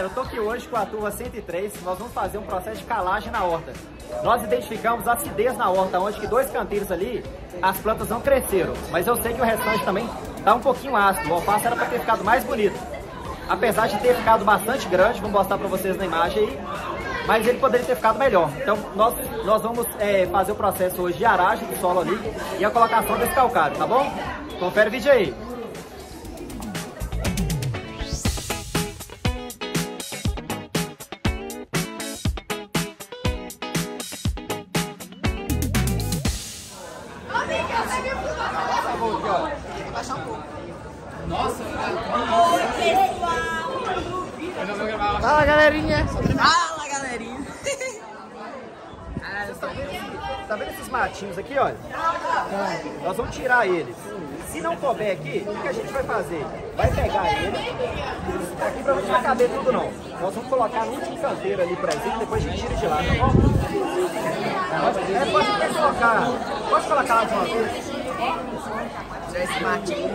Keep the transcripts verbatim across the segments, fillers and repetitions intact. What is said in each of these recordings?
galera, eu tô aqui hoje com a turma cento e três, nós vamos fazer um processo de calagem na horta. Nós identificamos acidez na horta, onde que dois canteiros ali, as plantas não cresceram, mas eu sei que o restante também tá um pouquinho ácido, o alface era para ter ficado mais bonito. Apesar de ter ficado bastante grande, vou mostrar para vocês na imagem aí, mas ele poderia ter ficado melhor. Então nós, nós vamos é, fazer o processo hoje de aragem do solo ali e a colocação desse calcário, tá bom? Confere o vídeo aí. Nossa, oi pessoal! Fala galerinha! Fala galerinha! Ah, tá, vendo, tá vendo esses matinhos aqui, olha? Nós vamos tirar eles. Se não couber aqui, o que a gente vai fazer? Vai pegar ele, aqui pra não vai caber tudo não. Nós vamos colocar no último canteiro ali, por exemplo, depois a gente tira de lá, tá bom? Pode, é, pode até colocar, pode colocar lá de uma vez. Esse matinho.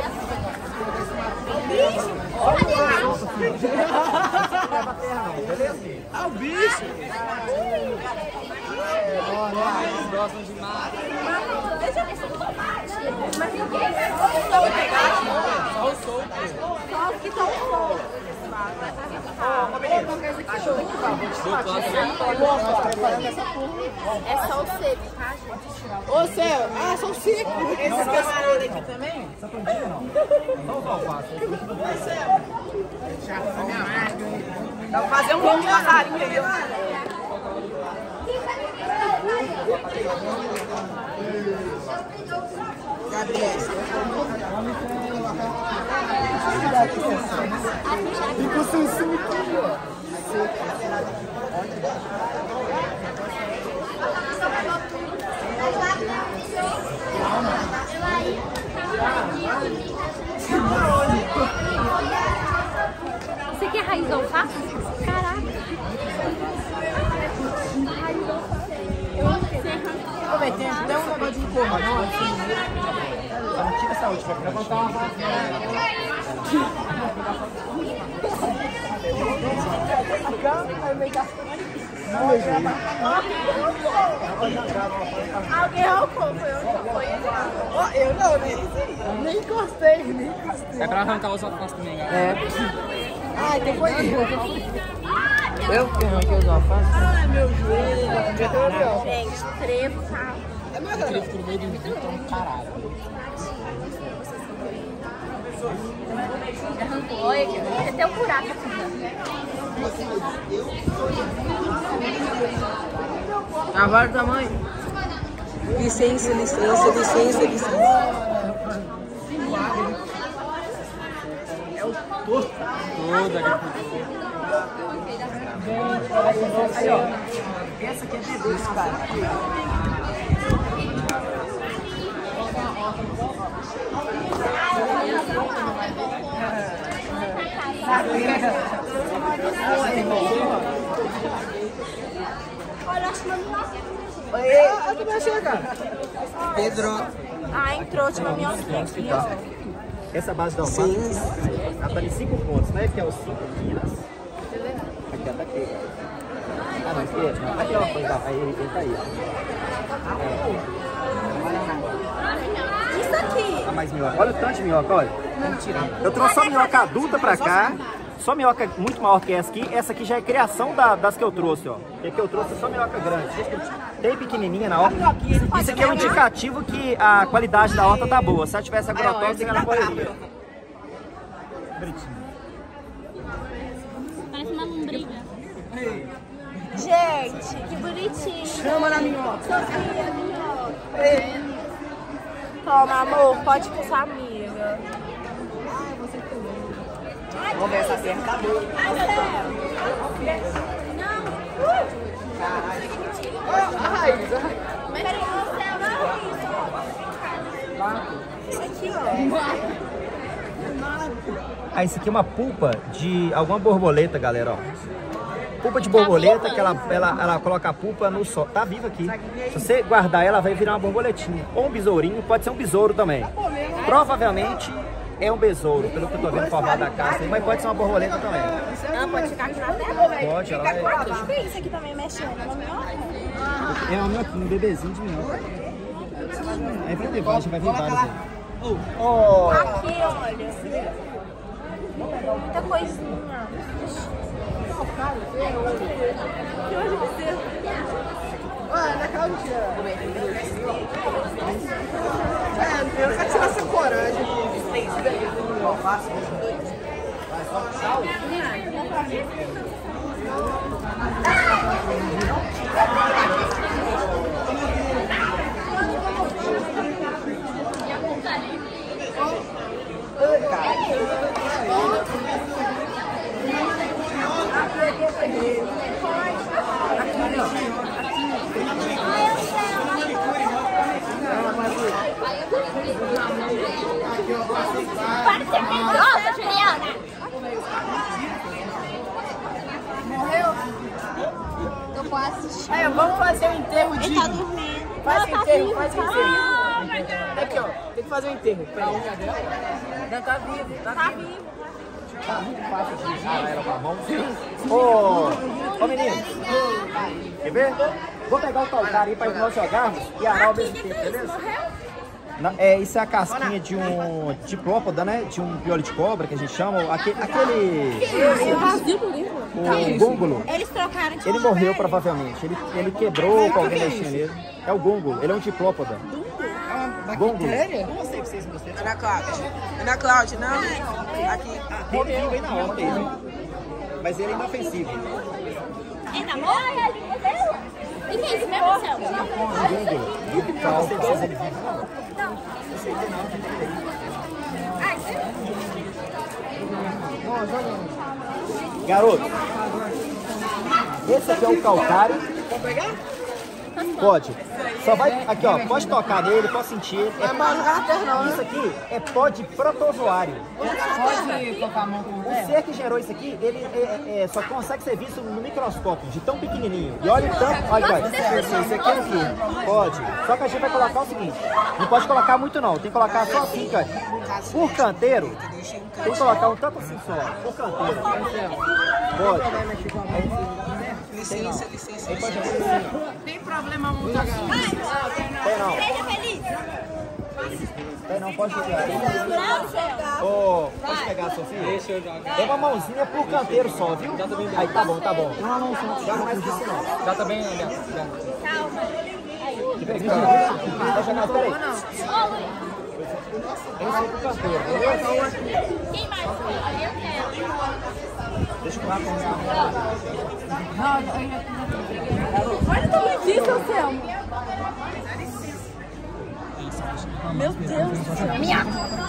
Ah, o bicho! Olha, eles gostam de mato. deixa eu ver se eu tomate. Mas tem o quê? Só o pegar? Só o solto. Só os que estão soltos. É só o seco, tá, gente? Ô, Céu! Ah, são cinco! Esse camarada aqui também? Essa plantinha não. Só os alfaces. Ô, Céu! Dá pra fazer um monte de passarinho aí, ó. Ficou sem cinco aqui, ó. Você quer raiz de alface? Caraca! Raiz de alface. Ô, velho, tem até um negócio de porra, não? Assim. Só não tira essa última pra levantar uma vaca. Alguém roubou, foi eu que foi ele. Eu não, nem Nem encostei, nem encostei. É pra arrancar os alfaces também, galera. É. Ai, tem foi eu que arranquei os alfaces. Ai, meu joelho. Gente, trevo, tá? Ele ficou no meio do vídeo, então caralho. Arrancou, olha aqui. Até o buraco aqui. Agora o tamanho. Licença, licença, licença, licença. É o torto. Toda agricultura. Aí, ó. Essa aqui é de dois, cara. Olha, acho que não. Ah, tu vai chegar. Pedro. Ah, entrou, tinha uma minhoquinha aqui, ó. Essa base da alface, ela tá em cinco pontos, né? Que é os cinco quinas. Aqui, ó, tá aqui. Ah, não, aqui, aqui, ó, foi, tá, aí, ele tá aí, ó. Isso aqui. Ah, mais minhoca. Olha o tanto de minhoca, olha. Eu trouxe só minhoca adulta pra cá. Só minhoca muito maior que essa aqui. Essa aqui já é criação da, das que eu trouxe, ó. E que eu trouxe é só minhoca grande. Tem pequenininha na horta. Isso aqui é um indicativo que a qualidade da horta tá boa. Se ela tivesse agrotóxica, ela morreria. Parece uma lombriga. Gente, que bonitinho. Chama na minhoca. Sofia, minhoca. Toma, amor, pode ir com sua amiga. Vamos ver essa terra tá boa. Caralho. A raiz, a raiz. Peraí, o céu não é isso. Isso aqui, ó. Ah, isso aqui é uma pulpa de alguma borboleta, galera, ó. Pulpa de borboleta, que ela, ela, ela coloca a pulpa no sol. Tá viva aqui. Se você guardar ela, vai virar uma borboletinha. Ou um besourinho, pode ser um besouro também. Provavelmente é um besouro, pelo que eu tô vendo o formato da casca, mas pode ser uma borboleta também. Ah, pode ficar aqui na tela? Pode, ela é... Deixa eu ver isso aqui também mexendo. É uma minhoca? É uma minhoquinha, um bebezinho de minhoca. Aí vai ter vários, vai ver vários aí. Oh. Aqui, olha. Muita coisinha. Que hoje você. Ah, na casa de É, eu quero tirar essa coragem. Nossa, Juliana! Morreu? Eu posso assistir. Aí, vamos fazer um enterro de. Ele tá dormindo. Faz Ela tá enterro, viva, faz tá? enterro. Ah, verdade. Aqui, ó. Tem que fazer um enterro. Pra unha dela? Não, tá vivo, tá, Tá vivo. vivo. Tá muito fácil de usar ela com a mão. Ô, ô menino, quer ver? Vou pegar o calcário aí para nós jogarmos e arar ao mesmo tempo, beleza? Na, é, isso é a casquinha de um diplópoda, né? De um piolho de cobra, que a gente chama. Aquele... aquele o gúngulo. Eles trocaram de Ele lugar. morreu provavelmente. Ele, ele quebrou com alguém mexendo nele. É o gúngulo. Ele é um diplópoda. Gúngulo. Ana Cláudia. Ana Cláudia, não? Aqui. Ele vivo aí na horta ele. Mas ele é inofensivo. É namoro? Ai, a língua dela. E que é isso mesmo, Céu? Gúngulo. Então, você precisa ele vivo. Garoto, esse aqui é o calcário. Pode pegar? Pode. Só vai. Aqui, ó. Pode tocar nele, pode sentir ele. Não vai jogar na terra, não. Isso aqui é pó de protozoário. Pode colocar a mão com O ser que gerou isso aqui, ele é, é, só consegue ser visto no microscópio, de tão pequenininho. E olha o tanto. Olha, olha. Isso aqui é aqui. Pode. Só que a gente vai colocar o seguinte: não pode colocar muito, não. Tem que colocar só assim, cara. Por canteiro, tem que colocar um tanto assim só. Por canteiro. Pode. Licença, licença. Aí pode fazer assim, ó. Tem problema muito agora. Tem não. Seja feliz. Tem não, pode jogar. Não, Céu. Ô, pode pegar, Sofia? Deixa eu jogar. É uma mãozinha por canteiro só, viu? Aí tá bom, tá bom. Não, não, não. Joga mais que isso não. Já tá bem, Gato. Calma. Vai jogar, peraí. Esse é pro canteiro, entendeu? Quem mais? Eu quero. Deixa eu lá pensar. Olha o tamanho disso, Selma. Meu Deus. Minha.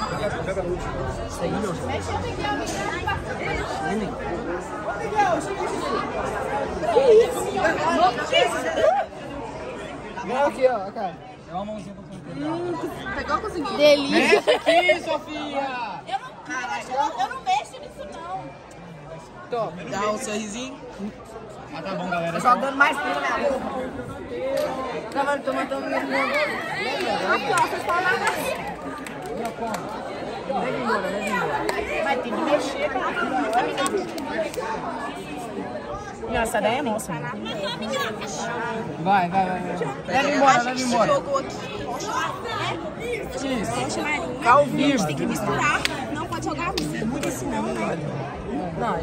Não, aqui, ó, cara. É uma mãozinha pra cantar. Pegou, consegui. Delícia. Mexe aqui, Sofia! Eu não, eu, eu não mexo nisso, não. Top. Dá um sorrisinho. Ah, tá bom, galera. Jogando mais frio na boca. Toma, toma, toma. Aqui, ó, vocês falam nada assim. Leva embora, leva embora. Vai ter que mexer, cara. Nossa, daí é moça. Vai, vai, vai. vai. Leva embora, leva embora. Jogou aqui. Isso. Tá ao vivo. Tem que misturar. Não pode jogar muito, porque senão, né? Não,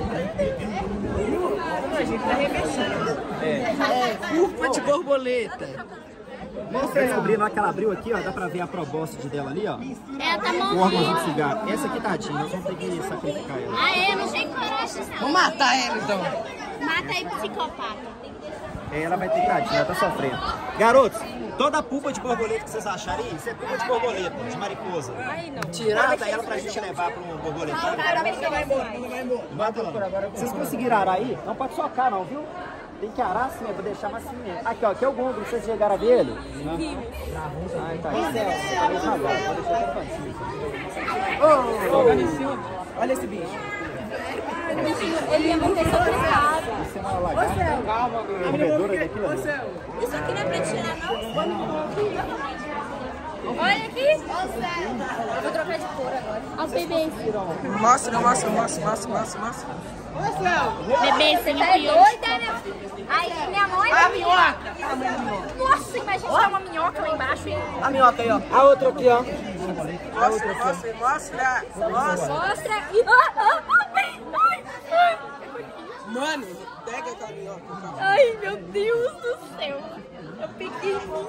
a gente tá remexendo. É, curva de borboleta. Você descobriu na hora que ela abriu aqui, ó, dá pra ver a probóscide dela ali, ó. Ela tá O órgãozinho de morrendo. cigarro. Essa aqui, tadinha, nós vamos ter que sacrificar ela. Ah, é? Não tem coragem, não. Vamos matar ela, então. Mata aí, psicopata. É, ela vai ter tadinha, ela tá sofrendo. Garotos, toda a pulpa de borboleta que vocês acharem aí, isso é pulpa de borboleta, de mariposa. Tirada ela pra gente levar pro borboletário. Não vai embora, não vai embora. Bota lá. Vocês conseguiram arar aí? Não pode socar não, viu? Tem que arar assim, eu vou deixar mais assim mesmo. Aqui, ó, aqui é o gongo, vocês chegaram a ver ele? Não. Ah, tá. Isso é, tá devagar, vou deixar até cantinho. Jogando em cima. Olha esse bicho. Ele é muito complicado. Isso é uma lagarta. Calma, Bruno. Comedora daquilo ali. Isso aqui não é pra tirar, não? Olha aqui. Eu vou trocar de cor agora. As bebês. Mostra, mostra, mostra, mostra, mostra, mostra. Bebê, você é doida, né? Aí, minha mãe... A minhoca. Nossa, imagina se uma minhoca lá embaixo. E... A minhoca aí, ó. A outra aqui, ó. A outra aqui. Mostra, mostra. Mostra. Mostra. E... Ah, ah, ai, ai, ai. Mano, pega aquela minhoca. Ai, meu Deus do céu. Eu peguei isso.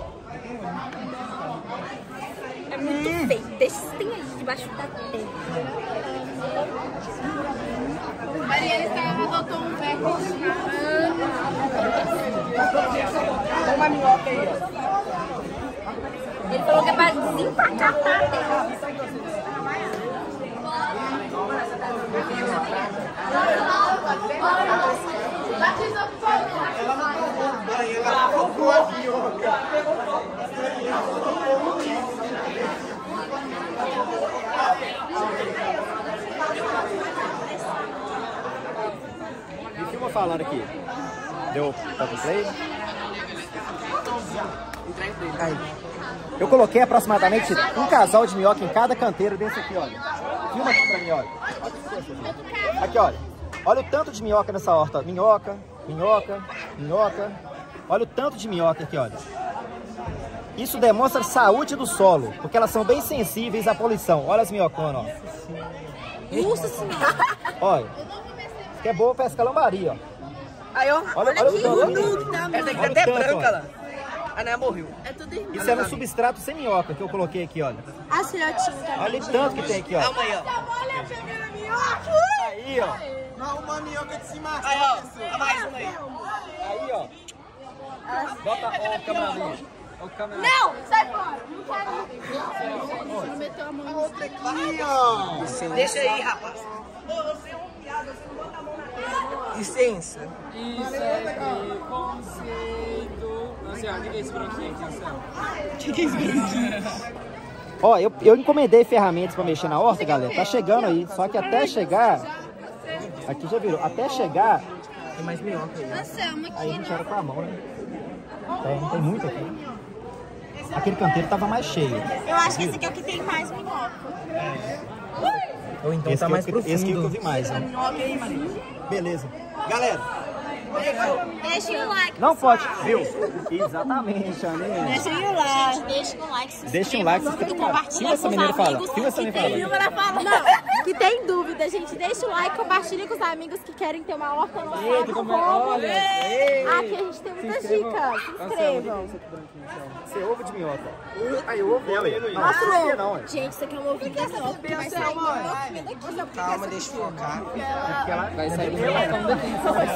É muito hum. feio. Deixa isso tem aí debaixo da terra. Mariana estava adotou um velho. Tem uma minhoca aí, ó. Ele falou que é para desempacar a terra. Ela roubou a minhoca. Me filma falando aqui. Deu top play? Aí. Eu coloquei aproximadamente um casal de minhoca em cada canteiro desse aqui, olha. Filma aqui pra mim, olha. Aqui, olha. Olha o tanto de minhoca nessa horta. Minhoca, minhoca, minhoca. Olha o tanto de minhoca aqui, olha. Isso demonstra a saúde do solo, porque elas são bem sensíveis à poluição. Olha as minhoconas, ó. Nossa senhora. Olha. Que é boa pescar lambari, ó. Aí, ó. Olha, olha, olha o tanto. Essa aqui tá até branca, lá. A Naya morreu. É tudo irmão. Isso é no substrato sem minhoca que eu coloquei aqui, olha. As filhotinhas também. Olha o tanto que tem aqui, ó. Calma aí, ó. Aí, ó. Não, uma minhoca de cima. Aí, ó. Mais uma aí. Aí, ó. Bota ó, o cameraman. Ó, o cameraman. Não, sai fora. Não quero. Não meteu a mão. Outra aqui, ó. Deixa aí, rapaz. Ô, você é um piada, você não bota a mão na licença. Isso é conceito. Marcelo, o que é esse branquinho aqui, Marcelo? O que é esse branquinho? Ó, eu, eu encomendei ferramentas pra mexer na horta, galera. Tá chegando aí. Só que até chegar... Aqui já virou. Até chegar... Tem mais minhoca aí. Aí a gente era com a mão, né? Tem, tem muito aqui. Aquele canteiro tava mais cheio. Eu acho que esse aqui é o que tem mais minhoca. Ou então Esse tá que mais eu, profundo. esse que eu vi mais, né? Beleza. Galera, Deixa o like. não pode, viu? Exatamente, Aninha. Deixa o like. Deixa o like, se Deixa um like, se inscreva. e compartilha Filma essa com os menina fala. amigos. Filma essa menina Filma fala. ela fala. Não, que tem dúvida, gente. Deixa o like, compartilha com os amigos que querem ter uma horta no Eita, como é? Olha. Aqui a gente tem muitas dicas. Se inscrevam. Você ouve de minhoca. Aí eu ouvi ela aí. Não, Mostra não o sabia ovo. não, é. Gente, isso aqui é um ovo que é só, porque vai sair minhoca. Calma, deixa eu focar. Vai sair minhoca daqui.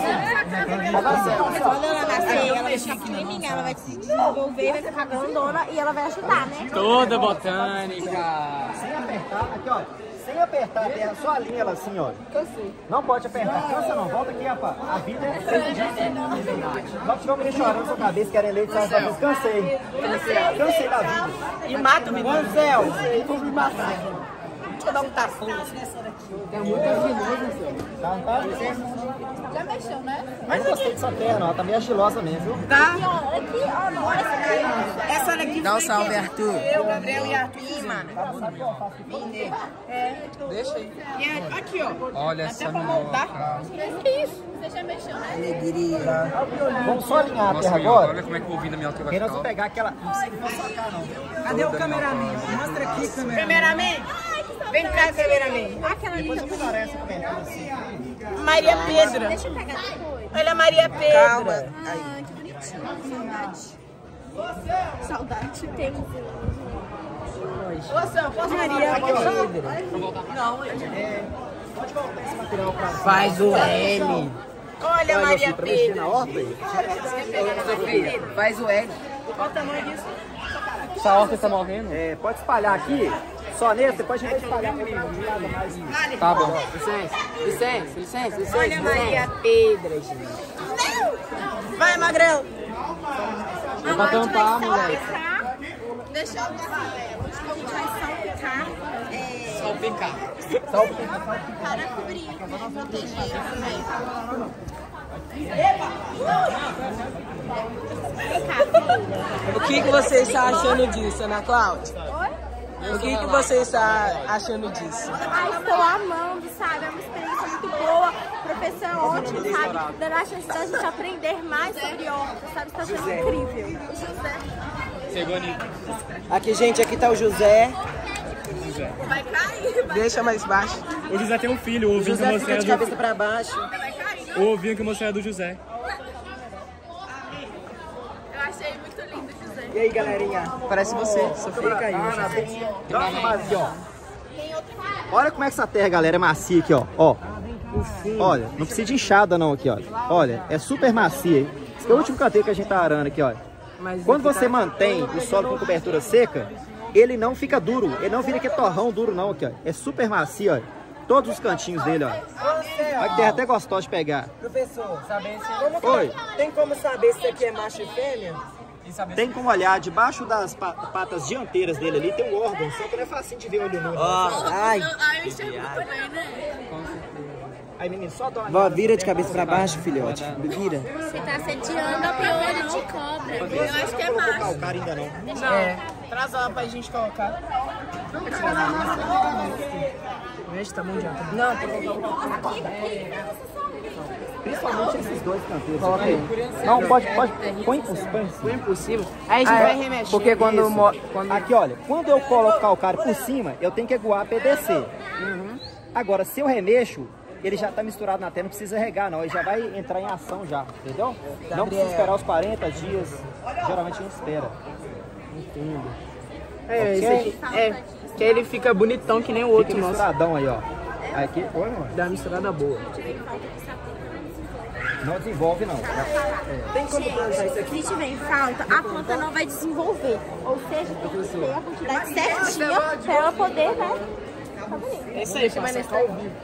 Quando ela nascer, ela vai ficar pequenininha, ela vai se desenvolver, vai ficar grandona e ela vai ajudar, né? Toda botânica. Sem apertar, aqui ó. Sem apertar a terra, só alinha ela assim, ó. Não pode apertar, cansa não. Volta aqui, rapaz. A vida é feita disso. Nós ficamos ali chorando sua cabeça, que era eleito, sabe? Cansei. Cansei da vida. E mata o menino. Marcel, vou me matar. Deixa eu dar um tapão. É muito argiloso, senhor. Tá, tá? Já mexeu, né? Mas não gostei dessa terra, não. Ela tá meio argilosa mesmo, viu? Tá? Aqui, ó, aqui, ó, não, essa aqui. Essa daqui Dá um foi salve, que Arthur. Eu, Gabriel e Arthur, mano. Deixa aí. E é aqui, ó. Olha essa minhoca. Que isso? Você já mexeu, né? Alegria. Vamos só alinhar a Nossa, terra minhoca, agora. olha como é que o ouvido da minhoca vai Porque nós ficar. vamos pegar aquela... Não precisa não socar, não. Cadê o cameraman? Mostra aqui, cameraman. Cameraman? Vem cá, cameraman. Aquela ali. Depois eu vou dar essa apertada assim. Maria Pedra. Deixa eu pegar depois. Olha, Maria Pedra. Calma. Ah, que bonitinho. Saudade. Saudade tem. Ô, Sam, posso Maria Pedra. Não, É, pode voltar esse material pra... Faz o L. Olha, Maria Pra mexer na Pedra. horta aí. Sofia, faz o L. Qual o tamanho disso? Essa horta tá morrendo? É, pode espalhar aqui. Só nesse, depois a gente vai espalhar pra ele mais. Tá bom. Licença, licença, licença, licença. Olha, Maria Pedra, gente. Vai, Magrão. É pra tampar, moleque. Deixa eu agarrar ela. A gente vai salpicar. É, Salpicar. para cobrir, para proteger também. O que, que você está achando disso, Ana Cláudia? O que, que você está achando disso? Ai, estou amando, sabe? É uma experiência muito boa. O professor é ótimo, sabe? Dando a chance da gente aprender mais sobre horta, sabe? Está sendo incrível. Aqui, gente, aqui tá o José. Vai cair, vai. Deixa mais baixo. O José tem um filho, o O ovinho que José eu fica mostrei de é do... cabeça pra baixo. O ovinho que eu mostrei é do José. Eu achei muito lindo, José. E aí, galerinha? Parece você. Sofia caiu. Nossa, mas aqui, ó. Olha como é que essa terra, galera, é macia aqui, ó. Ó. Olha, não precisa de enxada não aqui, ó. Olha, é super macia, hein? Esse é o último canteiro que a gente tá arando aqui, ó. Quando você mantém o solo com cobertura seca, ele não fica duro. Ele não vira aquele torrão duro não aqui, ó. É super macio, ó. Todos os cantinhos dele, ó. Olha que terra até gostosa de pegar. Professor, saber se... Como que... Oi. Tem como saber se aqui é macho e fêmea? Tem como olhar debaixo das pa- patas dianteiras dele ali, tem um órgão, só que não é fácil de ver olho nu. Ai. Ai, eu enxergo muito bem, né? Aí, menino, só dá uma Vó, olhada vira nessa de terra, cabeça pra baixo, filhote. Vira. Você tá sediando a piolho de cobra. Eu acho que é Não colocou macho. calcário ainda não. É. Traz ela pra gente colocar. Veja, tá muito alto. Não, Principalmente esses dois canteiros. Coloca aí. Não, pode, pode. Põe por cima. Põe foi impossível. Aí a gente Ah, vai é, remexer. porque quando, Isso. mo- Aqui, olha, quando eu coloco calcário por cima, eu tenho que aguar P V C. Agora, se eu remexo, ele já tá misturado na terra, não precisa regar não, ele já vai entrar em ação já, entendeu? Não precisa esperar os quarenta dias, geralmente a gente espera. Entendo. É, Ok? esse aqui, é, que aí ele fica bonitão que nem o outro Fica nosso. misturadão aí, ó. Aqui, oi, mano. Dá uma misturada boa. Não desenvolve não. Tem como plantar isso aqui? Se tiver em falta, a planta não vai desenvolver. Ou seja, tem que ter a quantidade certinha para ela poder, né? Tá bonito. É isso aí, passa cá ao vivo.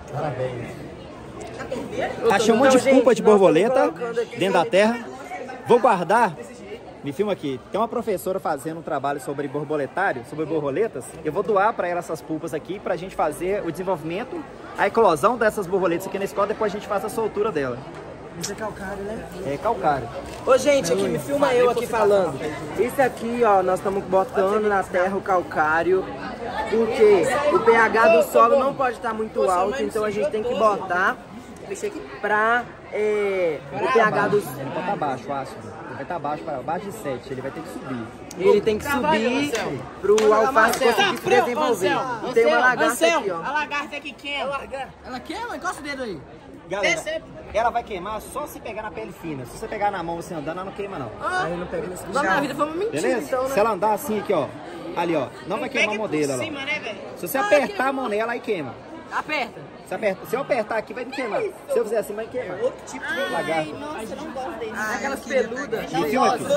Achei um monte de pulpa de borboleta dentro da terra. Vou guardar. Me filma aqui. Tem uma professora fazendo um trabalho sobre borboletário, sobre borboletas. Eu vou doar para ela essas pulpas aqui pra gente fazer o desenvolvimento, a eclosão dessas borboletas aqui na escola. Depois a gente faz a soltura dela. Isso é calcário, né? É calcário. Ô, gente, aqui, me filma eu aqui falando. Isso aqui, ó, nós estamos botando na terra o calcário, porque o pH do solo não pode estar muito alto, então a gente tem que botar pra é, o pH do... Ele vai estar baixo, o ácido. Ele vai estar baixo, para baixo de sete. Ele vai ter que subir. Ele tem que subir pro alface conseguir se desenvolver. E tem uma lagarta aqui, ó. A lagarta aqui queima. Ela queima? Encosta o dedo aí. Galera, ela vai queimar só se pegar na pele fina. Se você pegar na mão você andando, ela não queima não. Aí não pega nesse Na minha vida foi uma mentira, Beleza? então, né? Se ela andar assim aqui, ó. Ali, ó. Não vai queimar a mão dele, ó. Cima, né, velho? Se você apertar a mão nela, aí queima. Aperta. Se, aperta, se eu apertar aqui, vai me queimar. Se eu fizer assim, vai queimar. Outro tipo de lagarto. Nossa, eu não gosto dele. Aquelas peludas. Me filma aqui.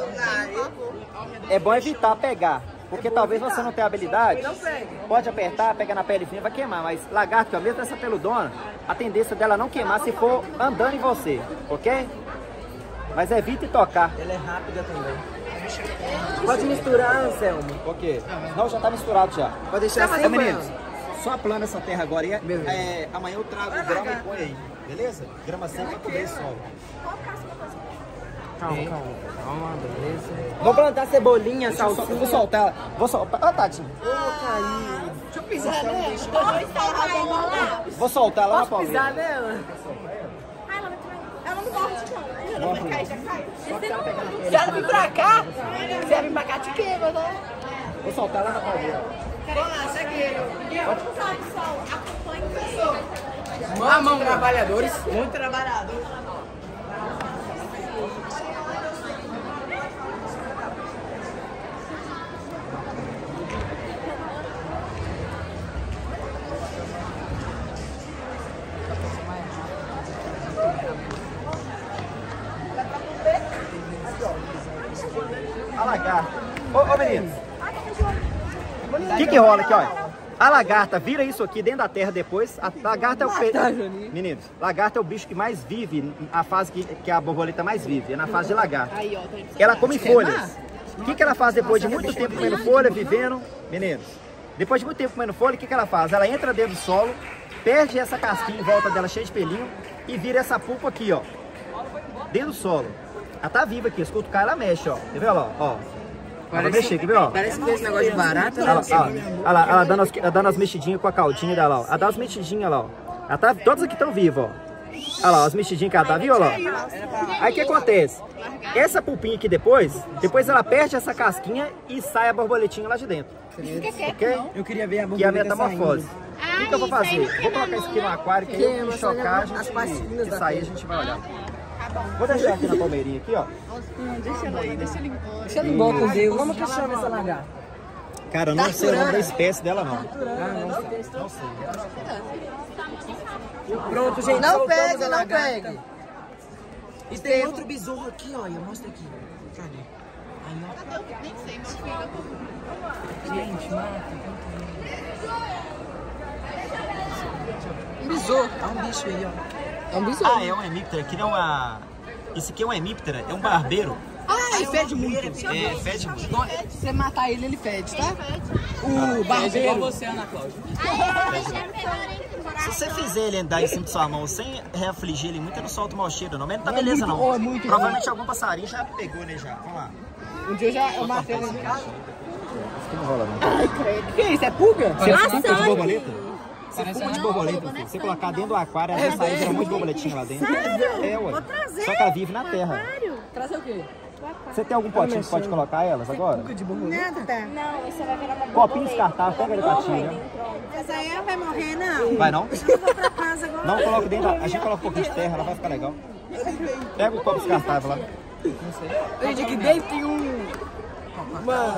É bom evitar pegar. Porque talvez você não tenha habilidade. Pode apertar, pegar na pele fina, vai queimar. Mas lagarto, que é mesmo essa peludona, a tendência dela não queimar se for andando em você. Ok? Mas evite tocar. Ela é rápida também. Pode misturar, Anselmo. Ok. Não, já tá misturado já. Pode deixar Ô, assim, meninos, só aplana essa terra agora e é, amanhã eu trago grama e põe aí. Beleza? Grama seca pra cobrir esse solo. Calma, calma. Calma, beleza. Vou plantar cebolinha, Deixa eu sol- salsinha. Vou soltar ela. Vou soltar. Ó, Tadinho. Deixa eu pisar nela. Vou soltar ela na Posso pisar palmeira. nela? Ai, ela vai cair. Ela não morde, não. Ela vai cair, já cai. Se ela vir pra cá, se ela vir pra cá, te queima, né? Vou soltar ela na palmeira. Mamão, trabalhadores. Muito trabalhador. A lagarta. Ô, ô menino. O que que rola aqui, ó? A lagarta vira isso aqui dentro da terra depois. A lagarta é o peixe. Meninos, lagarta é o bicho que mais vive, a fase que, que a borboleta mais vive, é na fase de lagarta. Ela come folhas. O que que ela faz depois de muito tempo comendo folha, vivendo? Meninos, depois de muito tempo comendo folha, o que que ela faz? Ela entra dentro do solo, perde essa casquinha em volta dela cheia de pelinho e vira essa pulpa aqui, ó, dentro do solo. Ela tá viva aqui, escuta o cara, ela mexe, ó. Quer ver, ó, ó. Ela vai mexer, quer ver, ó? Parece que esse negócio de barata. Olha lá, ó. Olha lá, ela dando as, ela dando as mexidinhas com a caudinha dela, ó. Ela dá as mexidinhas lá, ó. Ela tá, todas aqui estão vivas, ó. Olha lá, as mexidinhas que ela tá, viu, ó? Aí o que acontece? Essa pulpinha aqui depois, depois ela perde essa casquinha e sai a borboletinha lá de dentro. Ok? Eu queria ver a Que é a borboleta metamorfose. O que, que eu vou fazer? Vou colocar isso aqui no aquário, que aí se chocar, a as gente, pastinhas que da sair, a gente vai olhar. Vou deixar aqui na palmeirinha aqui, ó. Deixa ela aí, deixa ele. Deixa ele bom com Deus. Como que chama essa lagarta? Cara, eu não sei o nome da espécie dela, não. Pronto, gente. Não soltamos pegue, a não lagarta. pegue. E tem outro besouro aqui, olha. Mostra aqui. Cadê? Aí, ó. Gente, mata. Um besouro. Olha um bicho aí, ó. É um besouro. Ah, é um hemíptera. Aqui não é uma... Isso aqui é um hemíptera, é um barbeiro. Ah, ele fede muito. É, fede muito. Se você matar ele, ele fede, tá? O barbeiro. Igual você, Ana Cláudia. Se você fizer ele andar em cima de sua mão sem reafligir ele muito, ele não solta o mau cheiro, não. Mas não tá É beleza, muito- não. oh, é muito Provavelmente algum passarinho já pegou, né, já. Vamos lá. Um dia eu já eu matei ele. Isso aqui não rola, não. Ai, credo. O que é isso? É pulga? Você é pulpa de borboleta? Você é pulpa de borboleta, filho. Você colocar dentro do aquário, ela vai sair, vira um monte de borboletinha lá dentro. É, ué. Só que ela vive na terra. Trazer o quê? Você tem algum potinho que pode colocar elas agora? Pulga de borboleta? Não, isso vai virar uma Copinho descartável, pega ele pra ti, né? Mas aí ela vai morrer, não. Vai não? Eu vou pra casa agora. Não, coloca dentro, da- a gente coloca um pouquinho de terra, ela vai ficar legal. Pega o copo descartável lá. Eu digo que dentro tem um... Uma...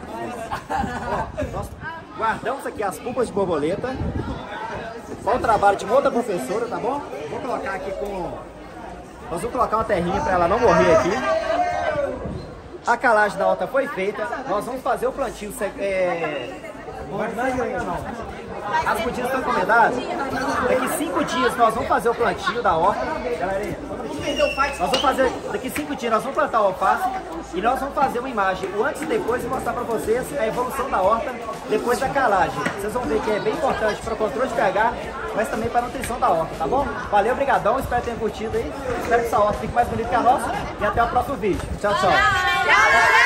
Nós guardamos aqui as pulpas de borboleta. Foi o trabalho de uma outra professora, tá bom? Vou colocar aqui com... Nós vamos colocar uma terrinha para ela não morrer aqui. A calagem da horta foi feita. Nós vamos fazer o plantio... É... Não é ainda não. As mudinas estão encomendadas. Daqui cinco dias nós vamos fazer o plantio da horta. Galerinha, nós vamos fazer, daqui cinco dias nós vamos plantar o alface e nós vamos fazer uma imagem, o antes e depois, e mostrar para vocês a evolução da horta depois da calagem. Vocês vão ver que é bem importante para o controle de pH, mas também para a nutrição da horta, tá bom? Valeu, obrigadão, espero que tenham curtido aí. Espero que essa horta fique mais bonita que a nossa e até o próximo vídeo. Tchau, tchau.